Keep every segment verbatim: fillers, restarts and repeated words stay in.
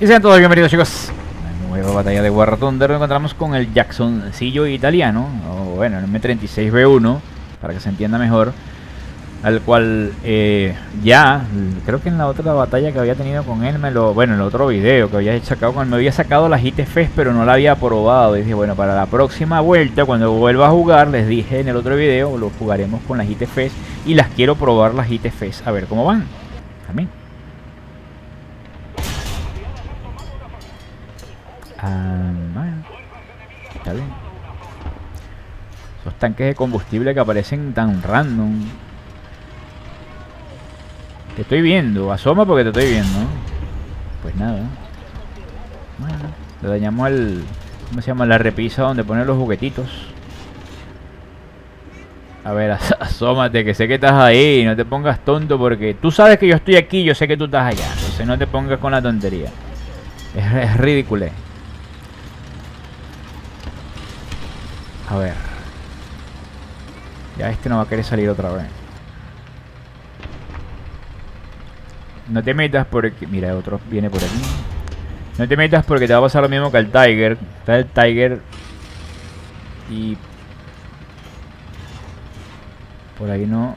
Y sean todos bienvenidos, chicos. Una nueva batalla de War Thunder. Nos encontramos con el Jacksoncillo italiano, o bueno, el M treinta y seis B uno, para que se entienda mejor. Al cual eh, ya, creo que en la otra batalla que había tenido con él, me lo, bueno, en el otro video que había sacado con él, me había sacado las I T F E S, pero no la había probado. Y dije, bueno, para la próxima vuelta, cuando vuelva a jugar, les dije en el otro video, lo jugaremos con las I T F E S. Y las quiero probar las I T F E S, a ver cómo van. También. Ah, bueno, está bien. Esos tanques de combustible que aparecen tan random. Te estoy viendo, asoma porque te estoy viendo. Pues nada. Bueno, le dañamos el... ¿Cómo se llama? La repisa donde ponen los juguetitos. A ver, as asómate, que sé que estás ahí. No te pongas tonto porque tú sabes que yo estoy aquí, yo sé que tú estás allá. Entonces no te pongas con la tontería. Es, es ridículo. A ver. Ya este no va a querer salir otra vez. No te metas porque... Mira, otro viene por aquí. No te metas porque te va a pasar lo mismo que al Tiger. Está el Tiger. Y... por ahí no...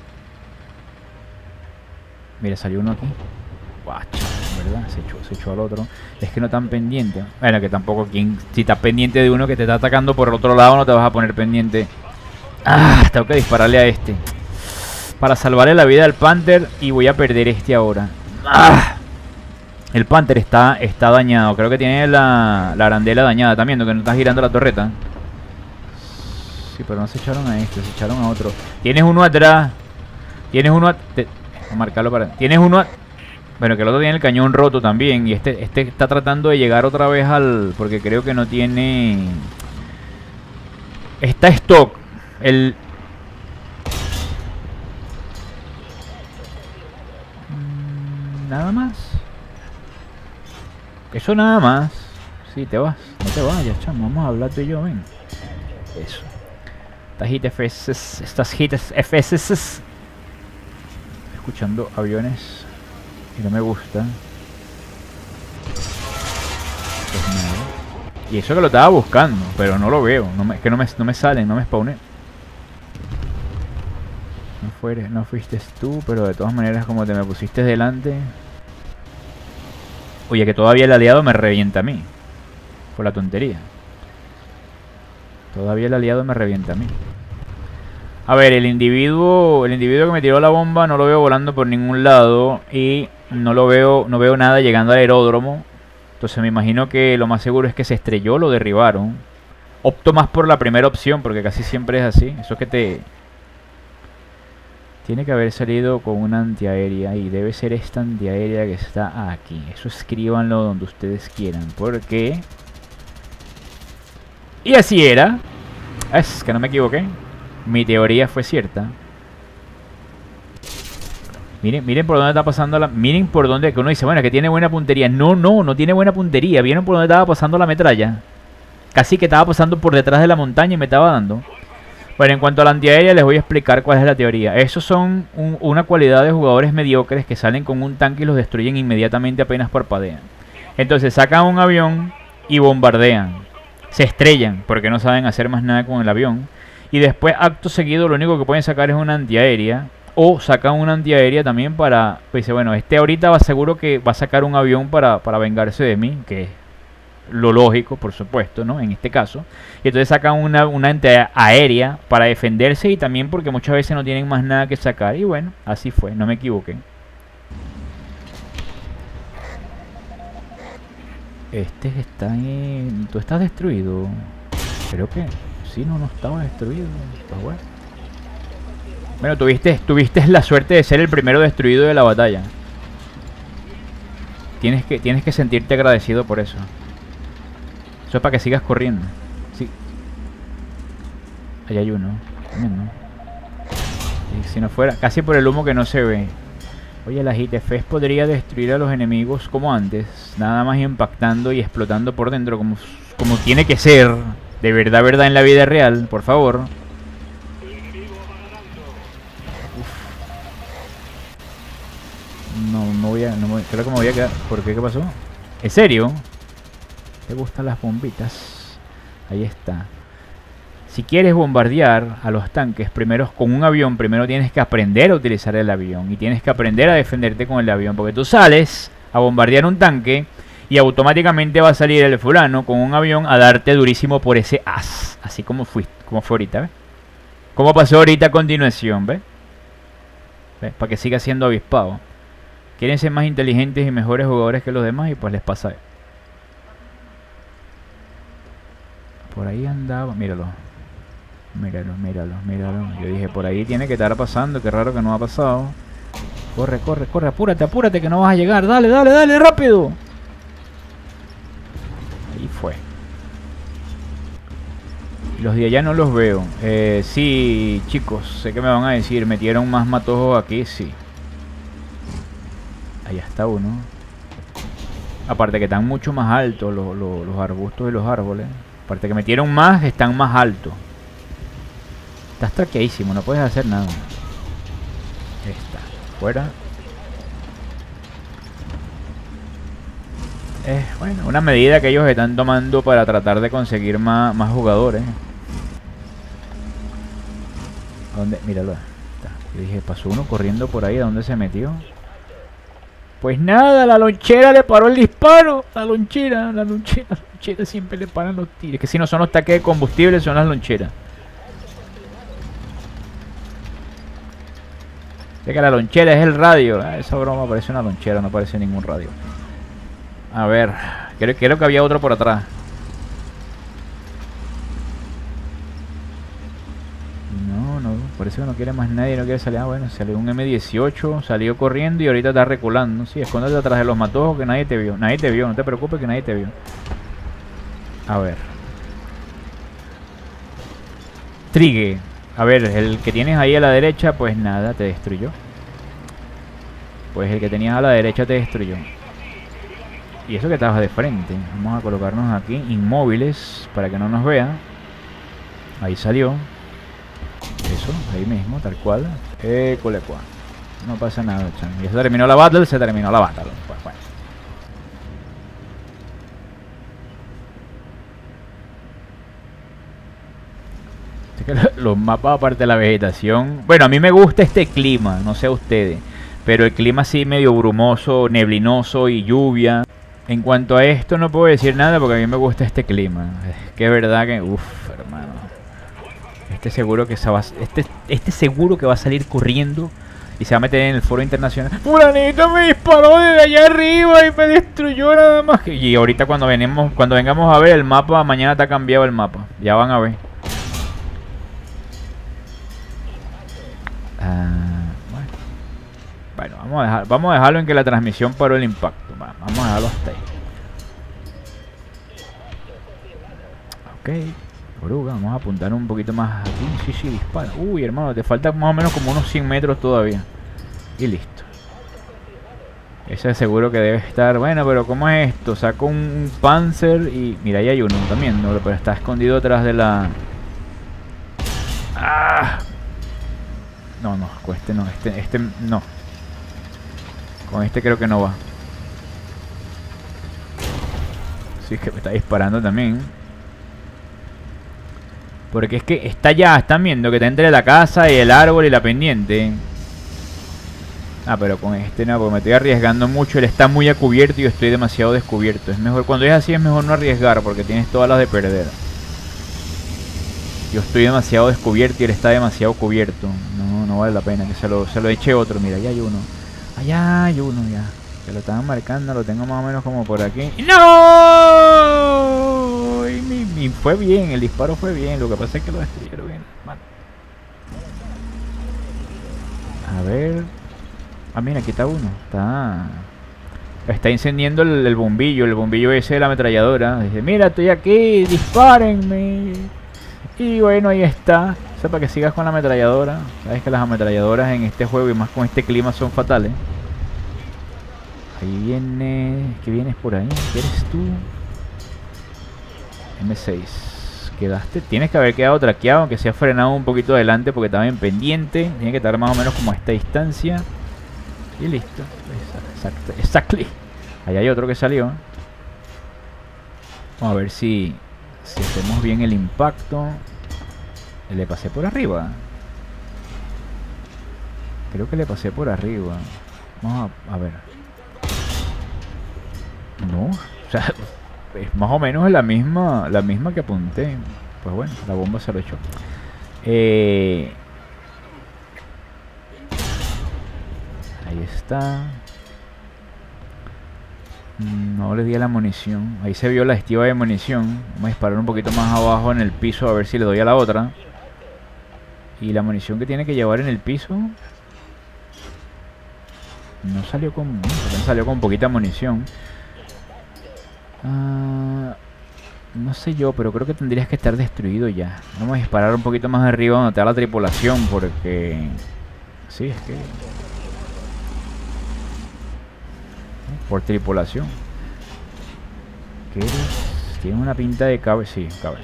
Mira, salió uno aquí. Guacho, ¿verdad? Se echó, se echó al otro. Es que no tan pendiente. Bueno, que tampoco... Quien, si estás pendiente de uno que te está atacando por el otro lado, no te vas a poner pendiente. Ah, tengo que dispararle a este para salvarle la vida al Panther. Y voy a perder este ahora. Ah, el Panther está, está dañado. Creo que tiene la, la arandela dañada también, que no está girando la torreta. Sí, pero no se echaron a este, se echaron a otro. Tienes uno atrás. Tienes uno a... Te... Voy a marcarlo para... Tienes uno a... Bueno, que el otro tiene el cañón roto también. Y este, este está tratando de llegar otra vez al... Porque creo que no tiene... Está stock. El... Nada más. Eso nada más. Sí, te vas. No te vayas, chamo. Vamos a hablar tú y yo, ven. Eso. Estas I T F E S. Estas I T F E S. Estoy escuchando aviones. Y no me gusta. Pues nada. Y eso que lo estaba buscando. Pero no lo veo. No me, que no me, no me salen. No me spawné. No, fueres, no fuiste tú, pero de todas maneras como te me pusiste delante. Oye, que todavía el aliado me revienta a mí. Por la tontería. Todavía el aliado me revienta a mí. A ver, el individuo El individuo que me tiró la bomba no lo veo volando por ningún lado. Y no lo veo, no veo nada llegando al aeródromo. Entonces me imagino que lo más seguro es que se estrelló, lo derribaron. Opto más por la primera opción porque casi siempre es así. Eso es que te... Tiene que haber salido con una antiaérea y debe ser esta antiaérea que está aquí. Eso escríbanlo donde ustedes quieran, porque... Y así era. Es que no me equivoqué. Mi teoría fue cierta. Miren, miren por dónde está pasando la... Miren por dónde... Que uno dice, bueno, que tiene buena puntería. No, no, no tiene buena puntería. ¿Vieron por dónde estaba pasando la metralla? Casi que estaba pasando por detrás de la montaña y me estaba dando. Bueno, en cuanto a la antiaérea les voy a explicar cuál es la teoría. Esos son un, una cualidad de jugadores mediocres que salen con un tanque y los destruyen inmediatamente apenas parpadean. Entonces sacan un avión y bombardean. Se estrellan porque no saben hacer más nada con el avión. Y después, acto seguido, lo único que pueden sacar es una antiaérea. O sacan una antiaérea también para... Pues dice, bueno, este ahorita va seguro que va a sacar un avión para, para vengarse de mí, que es lo lógico, por supuesto, ¿no? En este caso. Y entonces sacan una, una antiaérea para defenderse y también porque muchas veces no tienen más nada que sacar. Y bueno, así fue, no me equivoqué. Este está en... ¿Tú estás destruido? Creo que... Sí, no, no estaba destruido. Pues bueno. Bueno, tuviste, tuviste la suerte de ser el primero destruido de la batalla. Tienes que, tienes que sentirte agradecido por eso. Eso es para que sigas corriendo. Sí. Ahí hay uno. También, ¿no? Y si no fuera... Casi por el humo que no se ve. Oye, la I T F E S podría destruir a los enemigos como antes. Nada más impactando y explotando por dentro. Como, como tiene que ser. De verdad, verdad en la vida real. Por favor. Uf. No, no voy a... No me, creo que me voy a quedar... ¿Por qué? ¿Qué pasó? ¿En serio? ¿Te gustan las bombitas? Ahí está. Si quieres bombardear a los tanques, primero con un avión, primero tienes que aprender a utilizar el avión. Y tienes que aprender a defenderte con el avión. Porque tú sales a bombardear un tanque y automáticamente va a salir el fulano con un avión a darte durísimo por ese as. Así como, fuiste, como fue ahorita, ¿ves? Como pasó ahorita a continuación, ¿ves? ¿Ves? Para que siga siendo avispado. Quieren ser más inteligentes y mejores jugadores que los demás y pues les pasa. Por ahí andaba, míralo. Míralo, míralo, míralo. Yo dije, por ahí tiene que estar pasando. Qué raro que no ha pasado. Corre, corre, corre. Apúrate, apúrate que no vas a llegar. Dale, dale, dale, rápido. Ahí fue. Los de allá no los veo. Eh, sí, chicos. Sé que me van a decir. Metieron más matojos aquí, sí. Allá está uno. Aparte que están mucho más altos los, los, los arbustos y los árboles. Aparte que metieron más, están más altos. Estás traqueadísimo, no puedes hacer nada. Ahí está, fuera. Es bueno, una medida que ellos están tomando para tratar de conseguir más, más jugadores. ¿Dónde? Míralo. Está. Yo dije, pasó uno corriendo por ahí, ¿a dónde se metió? Pues nada, la lonchera le paró el disparo. La lonchera, la lonchera, la lonchera siempre le paran los tiros. Que si no son los tanques de combustible, son las loncheras. De que la lonchera es el radio. Ah, esa broma parece una lonchera, no parece ningún radio. A ver, creo, creo que había otro por atrás. No, no, parece que no quiere más nadie, no quiere salir. Ah, bueno, salió un eme dieciocho, salió corriendo y ahorita está reculando. Sí, escóndete atrás de los matojos que nadie te vio. Nadie te vio, no te preocupes que nadie te vio. A ver. Trigue. A ver, el que tienes ahí a la derecha, pues nada, te destruyó. Pues el que tenías a la derecha te destruyó. Y eso que estabas de frente. Vamos a colocarnos aquí, inmóviles, para que no nos vea. Ahí salió. Eso, ahí mismo, tal cual. Eh, colecua. No pasa nada, chan. Y se terminó la battle, se terminó la battle. Pues bueno. Los mapas aparte de la vegetación. Bueno, a mí me gusta este clima, no sé a ustedes, pero el clima así medio brumoso, neblinoso y lluvia. En cuanto a esto no puedo decir nada porque a mí me gusta este clima. Es que es verdad que, uff, hermano. Este seguro que se va, este, este seguro que va a salir corriendo y se va a meter en el foro internacional. Fulanito me disparó desde allá arriba y me destruyó nada más. Y ahorita cuando venimos, cuando vengamos a ver el mapa, mañana está cambiado el mapa. Ya van a ver. Uh, bueno. bueno, vamos a dejar, vamos a dejarlo en que la transmisión paró el impacto. Va, vamos a dejarlo hasta ahí. Ok, oruga, vamos a apuntar un poquito más aquí. Sí, sí, dispara. Uy, hermano, te falta más o menos como unos cien metros todavía. Y listo. Ese seguro que debe estar. Bueno, pero ¿cómo es esto? Saco un Panzer y... Mira, ahí hay uno también, ¿no? Pero está escondido atrás de la... ¡Ah! No, no, con este no, este, este no. Con este creo que no va. Sí, es que me está disparando también. Porque es que está ya, están viendo que está entre la casa y el árbol y la pendiente. Ah, pero con este no, porque me estoy arriesgando mucho. Él está muy a cubierto y yo estoy demasiado descubierto. Es mejor, cuando es así es mejor no arriesgar porque tienes todas las de perder. Yo estoy demasiado descubierto y él está demasiado cubierto. No, no vale la pena que se lo, se lo eche otro. Mira, allá hay uno. Allá hay uno ya. Que lo estaban marcando, lo tengo más o menos como por aquí. ¡No! Y mi, mi fue bien, el disparo fue bien. Lo que pasa es que lo destruyeron bien. Mal. A ver. Ah, mira, aquí está uno. Está... Está incendiando el, el bombillo. El bombillo ese de la ametralladora. Dice, mira, estoy aquí, dispárenme. Y bueno, ahí está. O sea, para que sigas con la ametralladora. Sabes que las ametralladoras en este juego y más con este clima son fatales. Ahí viene... ¿Qué vienes por ahí? ¿Qué eres tú? eme seis. Quedaste... Tienes que haber quedado traqueado, aunque se ha frenado un poquito adelante porque estaba en pendiente. Tiene que estar más o menos como a esta distancia. Y listo. Exacto. Exactly. Ahí hay otro que salió. Vamos a ver si, si hacemos bien el impacto. Le pasé por arriba. Creo que le pasé por arriba. Vamos a, a ver. No, o sea, es más o menos la misma, la misma que apunté. Pues bueno, la bomba se lo echó. Eh, ahí está. No le di a la munición. Ahí se vio la estiva de munición. Vamos a disparar un poquito más abajo en el piso a ver si le doy a la otra. Y la munición que tiene que llevar en el piso no salió con... No salió con poquita munición. Uh, no sé yo, pero creo que tendrías que estar destruido ya. Vamos a disparar un poquito más arriba donde está la tripulación, porque... Sí, es que... Por tripulación. ¿Qué eres? Tienes una pinta de cabe... Sí, cabe.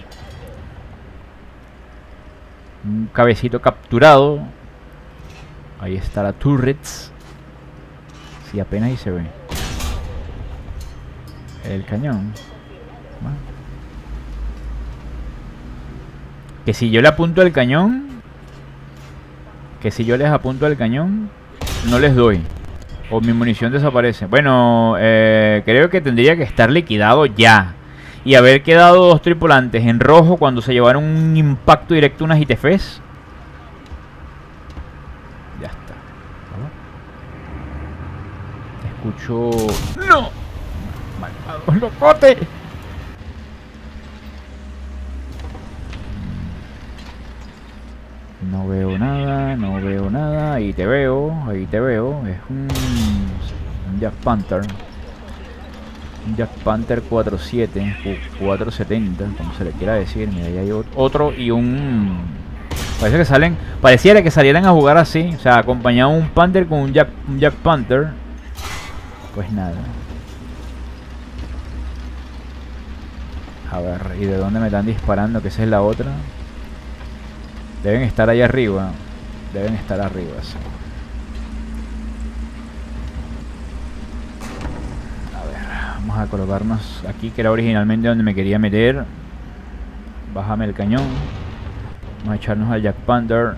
Un cabecito capturado. Ahí está la turrets. Sí, apenas ahí se ve el cañón. Bueno. Que si yo le apunto al cañón, que si yo les apunto al cañón, no les doy, o mi munición desaparece. Bueno, eh, creo que tendría que estar liquidado ya y haber quedado dos tripulantes en rojo cuando se llevaron un impacto directo a unas I T Fs. Ya está. Escucho... ¡No! ¡Malvado locote! No veo nada, no veo nada. Ahí te veo, ahí te veo. Es un, un Jack Panther. Un Jack Panther cuatro siete o cuatro setenta, como se le quiera decir. Mira, ahí hay otro y un... Parece que salen... Pareciera que salieran a jugar así. O sea, acompañado un Panther con un Jack, un Jack Panther. Pues nada. A ver, ¿y de dónde me están disparando? Que esa es la otra. Deben estar ahí arriba. Deben estar arriba, sí. A ver, vamos a colocarnos aquí, que era originalmente donde me quería meter. Bájame el cañón. Vamos a echarnos al Jack Panther.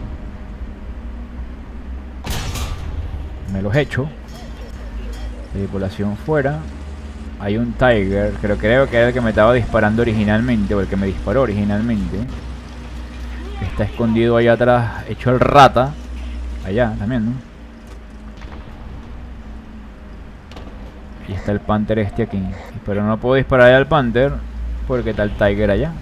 Me los echo. Tripulación fuera. Hay un Tiger, creo, creo que era el que me estaba disparando originalmente, o el que me disparó originalmente. Está escondido allá atrás, hecho el rata. Allá también, ¿no? Y está el Panther este aquí. Pero no puedo disparar al Panther porque está el Tiger allá.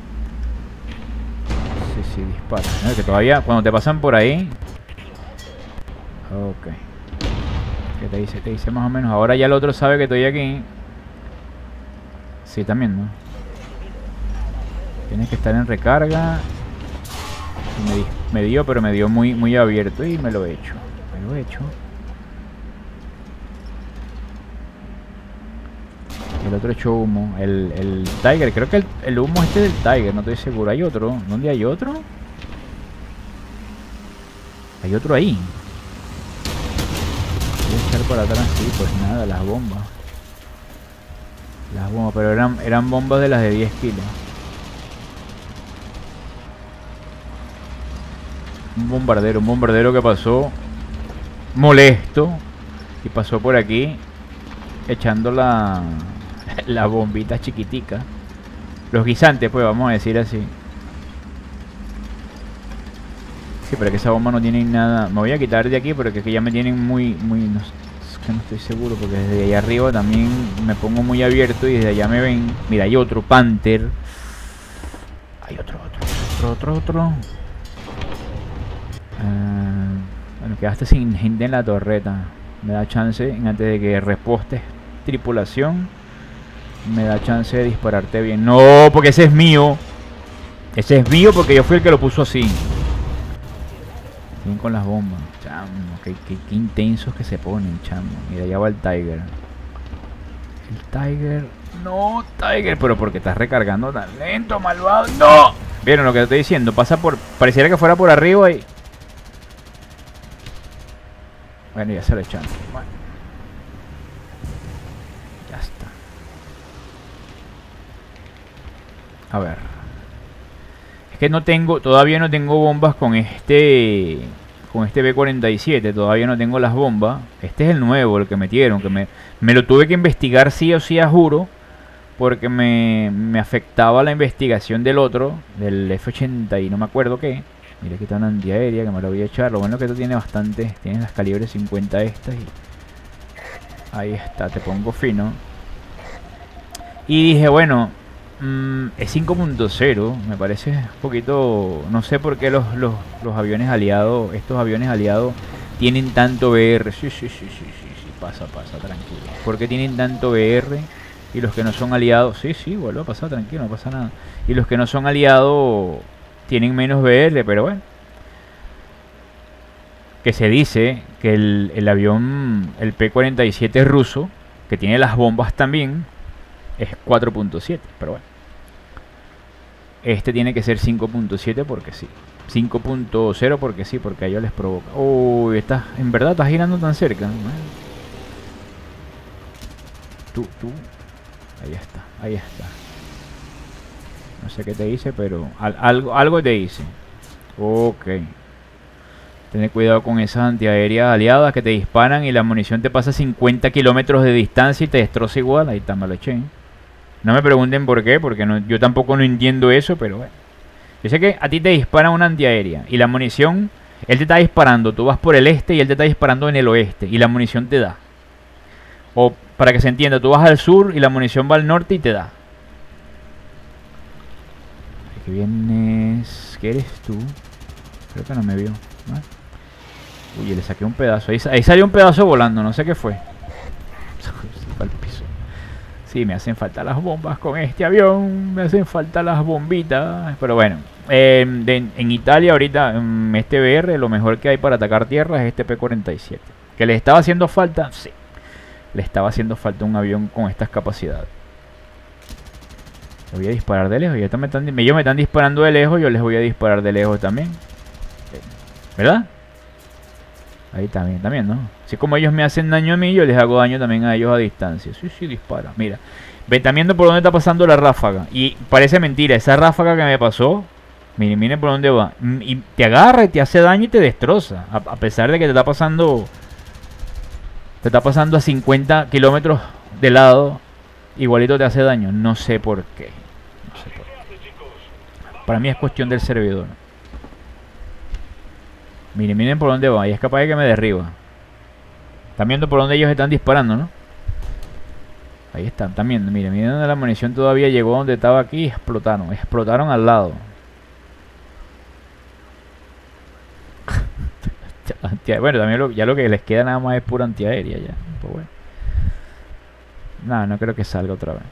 Sí, sí, dispara. ¿No? Que todavía, cuando te pasan por ahí... Ok. ¿Qué te dice? Te dice más o menos. Ahora ya el otro sabe que estoy aquí. Sí, también, ¿no? Tienes que estar en recarga. Me, di, me dio, pero me dio muy, muy abierto. Y me lo he hecho. Me lo he hecho. El otro echó humo. El, el Tiger. Creo que el, el humo este del Tiger. No estoy seguro. ¿Hay otro? ¿Dónde hay otro? Hay otro ahí. Voy a echar para atrás. Sí, pues nada, las bombas. Las bombas, pero eran, eran bombas de las de diez kilos. Un bombardero, un bombardero que pasó molesto y pasó por aquí echando la, la bombita chiquitica. Los guisantes, pues, vamos a decir así. Sí, pero que esa bomba no tiene nada. Me voy a quitar de aquí porque que ya me tienen muy, muy... No, es que no estoy seguro porque desde allá arriba también me pongo muy abierto y desde allá me ven. Mira, hay otro Panther. Hay otro, otro, otro, otro, otro. Uh, bueno, quedaste sin gente en la torreta. Me da chance, antes de que repostes tripulación, me da chance de dispararte bien. No, porque ese es mío. Ese es mío porque yo fui el que lo puso así. Bien con las bombas. Chamo, qué, qué, qué intensos que se ponen, chamo. Mira, ya va el Tiger. El Tiger. No, Tiger, pero porque estás recargando tan lento, malvado. ¡No! ¿Vieron lo que te estoy diciendo? Pasa por... Pareciera que fuera por arriba y... Bueno, ya se lo echan. Bueno. Ya está. A ver. Es que no tengo, todavía no tengo bombas con este, con este B cuarenta y siete. Todavía no tengo las bombas. Este es el nuevo, el que metieron. Que me, me lo tuve que investigar sí o sí, a juro. Porque me, me afectaba la investigación del otro, del F ochenta y no me acuerdo qué. Mira, aquí está una antiaérea que me la voy a echar. Lo bueno es que esto tiene bastante. Tiene las calibres cincuenta estas. Y ahí está, te pongo fino. Y dije, bueno, mmm, es cinco punto cero. Me parece un poquito... No sé por qué los, los, los aviones aliados, estos aviones aliados, tienen tanto V R. Sí, sí, sí, sí, sí, sí, pasa, pasa, tranquilo. ¿Por qué tienen tanto V R? Y los que no son aliados... Sí, sí, vuelve a pasar, tranquilo, no pasa nada. Y los que no son aliados tienen menos V R, pero bueno. Que se dice que el, el avión, el P cuarenta y siete ruso, que tiene las bombas también, es cuatro punto siete, pero bueno. Este tiene que ser cinco punto siete porque sí. cinco punto cero porque sí, porque a ellos les provoca. Uy, estás, en verdad estás girando tan cerca. Tú, tú. Ahí está, ahí está. No sé qué te hice, pero al, algo, algo te hice. Ok. Ten cuidado con esas antiaéreas aliadas que te disparan y la munición te pasa cincuenta kilómetros de distancia y te destroza igual. Ahí está, me lo eché. No me pregunten por qué, porque no, yo tampoco no entiendo eso, pero bueno. Yo sé que a ti te dispara una antiaérea y la munición, él te está disparando. Tú vas por el este y él te está disparando en el oeste y la munición te da. O para que se entienda, tú vas al sur y la munición va al norte y te da. Aquí vienes... ¿Qué eres tú? Creo que no me vio, ¿no? Uy, le saqué un pedazo. Ahí, ahí salió un pedazo volando, no sé qué fue. Al piso. Sí, me hacen falta las bombas con este avión. Me hacen falta las bombitas. Pero bueno, eh, de, en Italia ahorita, en este V R, lo mejor que hay para atacar tierra es este P cuarenta y siete. ¿Que le estaba haciendo falta? Sí. Le estaba haciendo falta un avión con estas capacidades. Le voy a disparar de lejos. Ellos me están, ellos me están disparando de lejos. Yo les voy a disparar de lejos también. ¿Verdad? Ahí también, también, ¿no? Así como ellos me hacen daño a mí, yo les hago daño también a ellos a distancia. Sí, sí, dispara. Mira. Ven, también viendo por dónde está pasando la ráfaga. Y parece mentira. Esa ráfaga que me pasó, miren, miren por dónde va. Y te agarra y te hace daño y te destroza. A, a pesar de que te está pasando... Te está pasando a cincuenta kilómetros de lado. Igualito te hace daño. No sé por qué. No sé por qué. Para mí es cuestión del servidor. Miren, miren por dónde va. Y es capaz de que me derriba. Están viendo por dónde ellos están disparando, ¿no? Ahí están, están viendo. Miren, miren donde la munición todavía llegó donde estaba aquí y explotaron. Explotaron al lado. Bueno, también lo, ya lo que les queda nada más es pura antiaérea ya. Pues bueno. Nada, no creo que salga otra vez.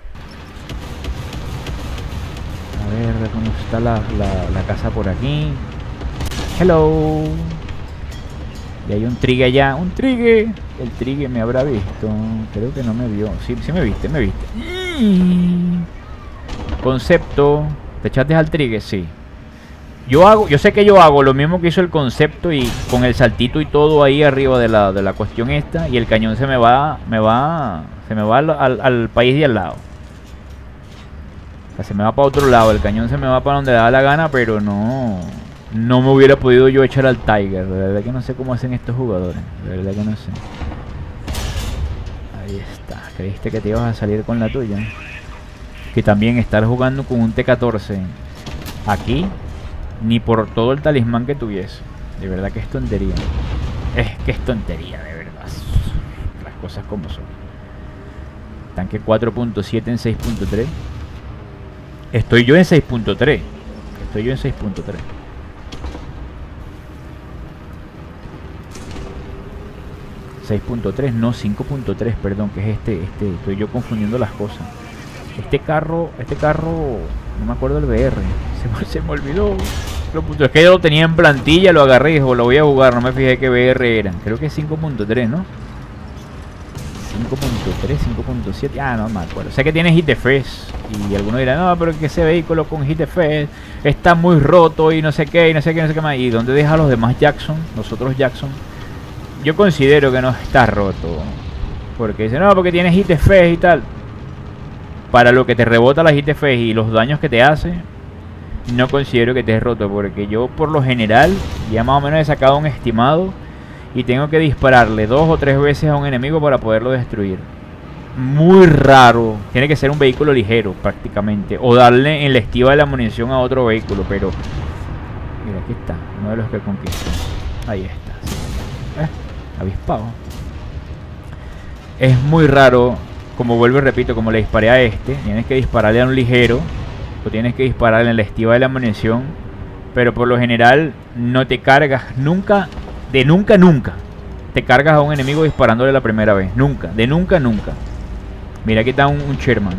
A ver cómo está la, la, la casa por aquí. Hello. Y hay un trigue allá. Un trigue. El trigue me habrá visto. Creo que no me vio. Sí, sí me viste, me viste. Concepto. ¿Te echaste al trigue? Sí. Yo hago, yo sé que yo hago lo mismo que hizo el concepto y con el saltito y todo ahí arriba de la, de la cuestión esta y el cañón se me va, me va, se me va al, al, al país de al lado. O sea, se me va para otro lado, el cañón se me va para donde da la gana, pero no, no me hubiera podido yo echar al Tiger. De verdad que no sé cómo hacen estos jugadores, de verdad que no sé. Ahí está, creíste que te ibas a salir con la tuya. Que también estar jugando con un T catorce aquí. Ni por todo el talismán que tuviese. De verdad que es tontería. Es que es tontería, de verdad. Las cosas como son. Tanque cuatro punto siete en seis punto tres. Estoy yo en seis punto tres. Estoy yo en seis punto tres. seis punto tres, no, cinco punto tres, perdón, que es este, este, estoy yo confundiendo las cosas. Este carro, este carro, no me acuerdo el V R, se me, se me olvidó. Es que yo lo tenía en plantilla, lo agarré y dije, lo voy a jugar, no me fijé qué V R eran. Creo que es cinco punto tres, ¿no? cinco punto tres, cinco punto siete, ah, no me acuerdo. Sé que tiene H I T F S y algunos dirán, no, pero que ese vehículo con H I T F S está muy roto y no sé qué, y no sé qué, no sé qué más. ¿Y dónde deja a los demás Jackson? Los otros Jackson. Yo considero que no está roto. Porque dicen, no, porque tiene H I T F S y tal. para lo que te rebota las I T F y los daños que te hace, no considero que te es roto, porque yo por lo general ya más o menos he sacado un estimado y tengo que dispararle dos o tres veces a un enemigo para poderlo destruir. Muy raro, tiene que ser un vehículo ligero prácticamente, o darle en la estiva de la munición a otro vehículo, pero mira, aquí está, uno de los que conquistó. Ahí está, sí. eh, avispado. Es muy raro, como vuelvo y repito, como le disparé a este, tienes que dispararle a un ligero o tienes que dispararle en la estiva de la munición, pero por lo general no te cargas nunca, de nunca nunca te cargas a un enemigo disparándole la primera vez, nunca, de nunca nunca. Mira, aquí está un, un Sherman.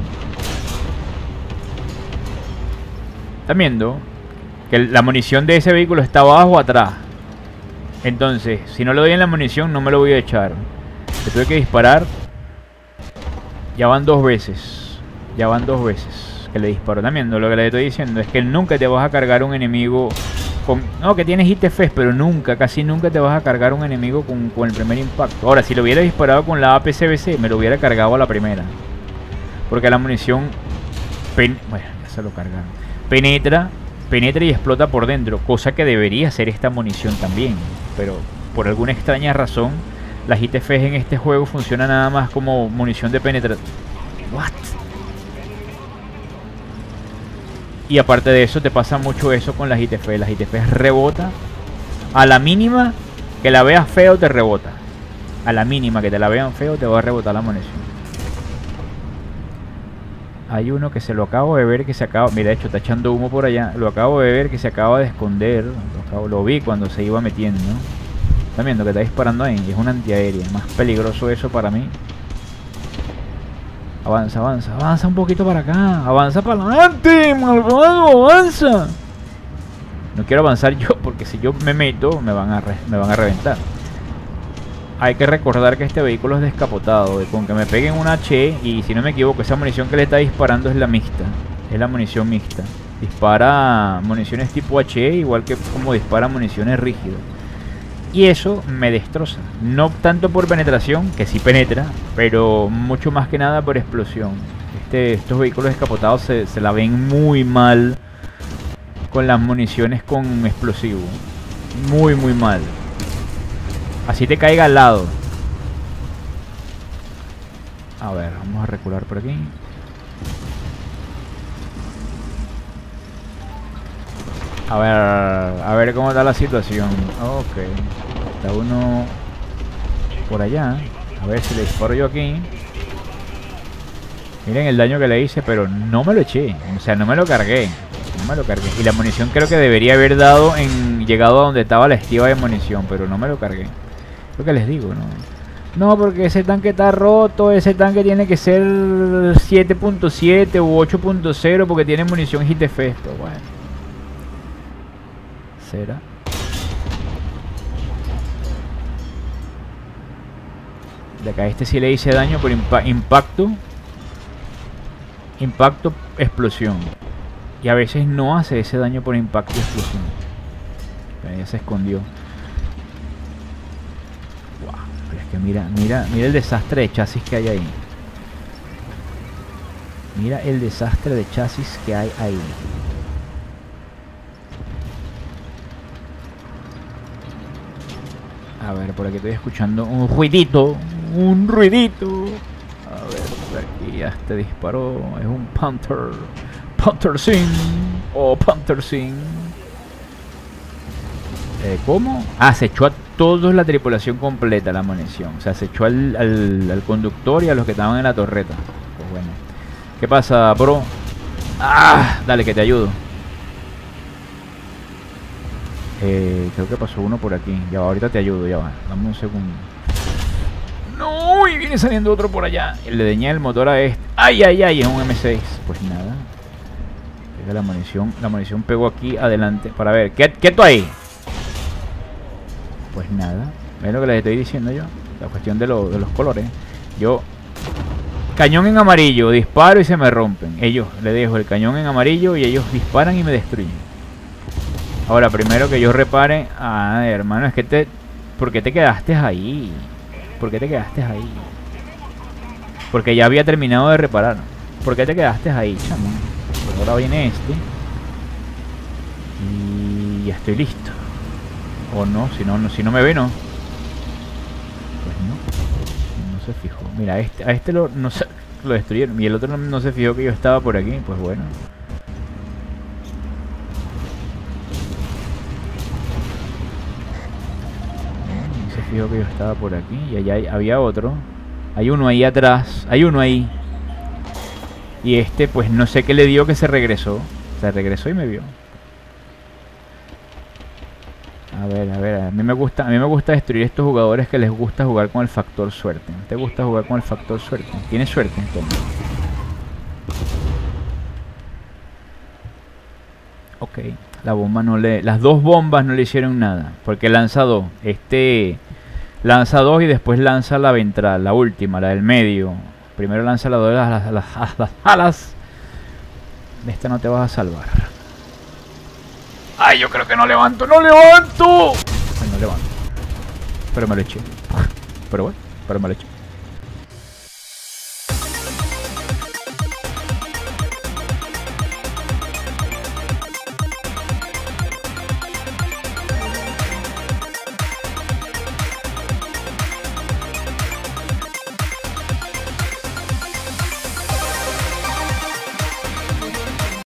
¿Están viendo? Que la munición de ese vehículo está abajo o atrás. Entonces, si no le doy en la munición, no me lo voy a echar. Le tuve que disparar. Ya van dos veces. Ya van dos veces que le disparo. ¿Están viendo? Lo que le estoy diciendo es que nunca te vas a cargar un enemigo con... No, que tienes I T Fs, pero nunca, casi nunca te vas a cargar un enemigo con, con el primer impacto. Ahora, si lo hubiera disparado con la A P C B C, me lo hubiera cargado a la primera. Porque la munición... Pen... Bueno, ya se lo cargaron. Penetra, penetra y explota por dentro. Cosa que debería ser esta munición también. Pero por alguna extraña razón, las I T Fs en este juego funcionan nada más como munición de penetración. What? Y aparte de eso, te pasa mucho eso con las I T F. Las I T F rebota. A la mínima que la veas feo, te rebota. A la mínima que te la vean feo, te va a rebotar la munición. Hay uno que se lo acabo de ver que se acaba... Mira, de hecho, está echando humo por allá. Lo acabo de ver que se acaba de esconder. Lo, acabo, lo vi cuando se iba metiendo, ¿no? ¿Están viendo que está disparando ahí? Es una antiaérea. Más peligroso eso para mí. Avanza, avanza, avanza un poquito para acá. Avanza para adelante, malvado, avanza. No quiero avanzar yo porque si yo me meto me van a, re, me van a reventar. Hay que recordar que este vehículo es descapotado. Y con que me peguen un H, y si no me equivoco, esa munición que le está disparando es la mixta. Es la munición mixta. Dispara municiones tipo H, igual que como dispara municiones rígidas. Y eso me destroza. No tanto por penetración, que sí penetra, pero mucho más que nada por explosión. Este, estos vehículos descapotados se, se la ven muy mal con las municiones con explosivo. Muy, muy mal. Así te caiga al lado. A ver, vamos a recular por aquí. A ver, a ver cómo está la situación. Ok. Está uno por allá. A ver si le disparo yo aquí. Miren el daño que le hice, pero no me lo eché. O sea, no me lo cargué. No me lo cargué. Y la munición creo que debería haber dado en llegado a donde estaba la estiva de munición, pero no me lo cargué. Lo que les digo, ¿no? No, porque ese tanque está roto. Ese tanque tiene que ser siete punto siete u ocho punto cero porque tiene munición I T F. Pero bueno. ¿Será? De acá a este sí le hice daño por impa impacto. Impacto, explosión. Y a veces no hace ese daño por impacto y explosión. Pero ya se escondió. Wow, pero es que mira, mira, mira el desastre de chasis que hay ahí. Mira el desastre de chasis que hay ahí. A ver, por aquí estoy escuchando un ruidito. Un ruidito. A ver, por aquí ya te disparó. Es un Panther. Panther Sin. O Panther Sin. Eh, ¿Cómo? Ah, se echó a todos la tripulación completa la munición. O sea, se echó al, al, al conductor y a los que estaban en la torreta. Pues bueno. ¿Qué pasa, bro? Ah, dale que te ayudo. Eh, creo que pasó uno por aquí. Ya va, ahorita te ayudo, ya va. Dame un segundo. No, y viene saliendo otro por allá. Le dañé el motor a este. Ay, ay, ay, es un M seis. Pues nada. Pega la munición. La munición pegó aquí adelante. Para ver, ¿qué, qué tú ahí? Pues nada. ¿Ves lo que les estoy diciendo yo? La cuestión de, lo, de los colores. Yo... Cañón en amarillo. Disparo y se me rompen. Ellos, le dejo el cañón en amarillo y ellos disparan y me destruyen. Ahora, primero que yo repare... Ah, hermano, es que te... ¿Por qué te quedaste ahí? ¿Por qué te quedaste ahí? Porque ya había terminado de reparar. ¿por qué te quedaste ahí, chamo? Pues ahora viene este. Y ya estoy listo. O no, si no, no, si no me ve, no. Pues no. No se fijó. Mira, a este, a este lo, no se, lo destruyeron. Y el otro no, no se fijó que yo estaba por aquí. Pues bueno. No se fijó que yo estaba por aquí. Y allá hay, había otro. Hay uno ahí atrás. Hay uno ahí. Y este, pues no sé qué le dio que se regresó. Se regresó y me vio. A ver, a ver, a mí me gusta, a mí me gusta destruir estos jugadores que les gusta jugar con el factor suerte. ¿No te gusta jugar con el factor suerte? ¿Tienes suerte? Toma. Ok, la bomba no le... Las dos bombas no le hicieron nada. Porque lanza dos. Este lanza dos y después lanza la ventral, la última, la del medio. Primero lanza la dos de las, las, las, las alas. De esta no te vas a salvar. ¡Ay, yo creo que no levanto! ¡No levanto! Ay, no levanto. Pero me lo eché. Pero bueno, pero me lo eché.